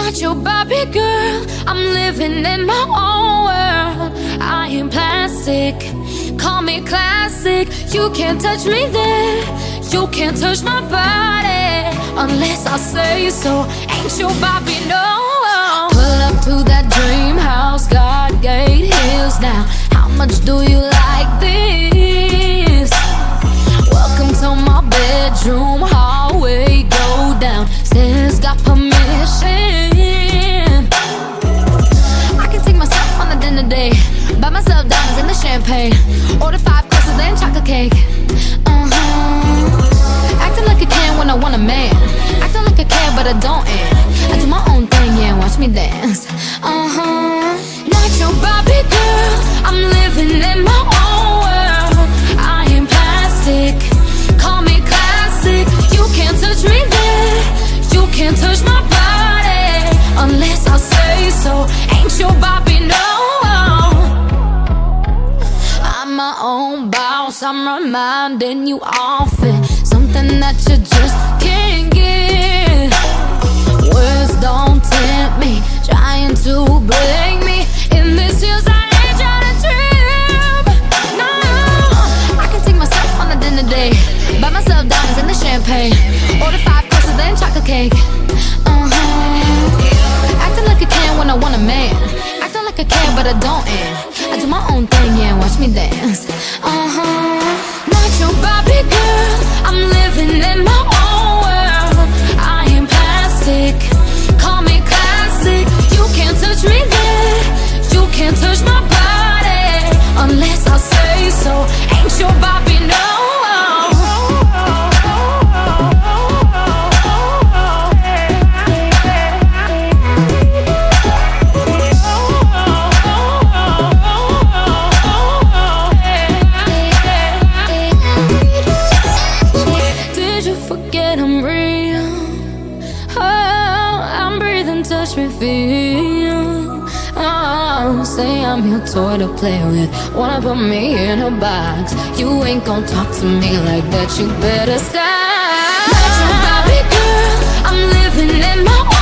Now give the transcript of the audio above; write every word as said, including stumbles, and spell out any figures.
Not your Barbie girl, I'm living in my own world. I am plastic, call me classic. You can't touch me there, you can't touch my body unless I say so. Ain't your Barbie, no. Pull up to that dream house, God gate hills now. How much do you like this? Welcome to my bedroom, hallway, go down. Stairs got permission. I can take myself on a dinner date, buy myself diamonds and the champagne. Order five courses, then chocolate cake. Uh-huh. Acting like a can when I want a man. Acting like I care, but I don't end. I do my own thing, yeah, watch me dance. Uh-huh. Not your Barbie girl, I'm living in my own world. I am plastic, call me classic. You can't touch me there, you can't touch my body unless I say so. Ain't your Barbie, no. I'm my own boss, I'm reminding you often. Something that you just can't get. Words don't tempt me, trying to break me. In this year's I ain't trying to trip. No, I can take myself on a dinner date, buy myself diamonds and the champagne. Order five courses, then chocolate cake. Uh-huh. Acting like a can when I want a man. Acting like I care, but I don't end. I do my own thing, yeah, watch me dance. Uh-huh. Not your Barbie girl, I'm living in my own world. I am plastic, call me classic. You can't touch me there, you can't touch my body unless I say so. Ain't your Barbie, no. I'm real, oh, I'm breathing, touch me, feel. Oh, say I'm your toy to play with, wanna put me in a box. You ain't gon' talk to me like that, you better stop. Not your Barbie girl, I'm living in my own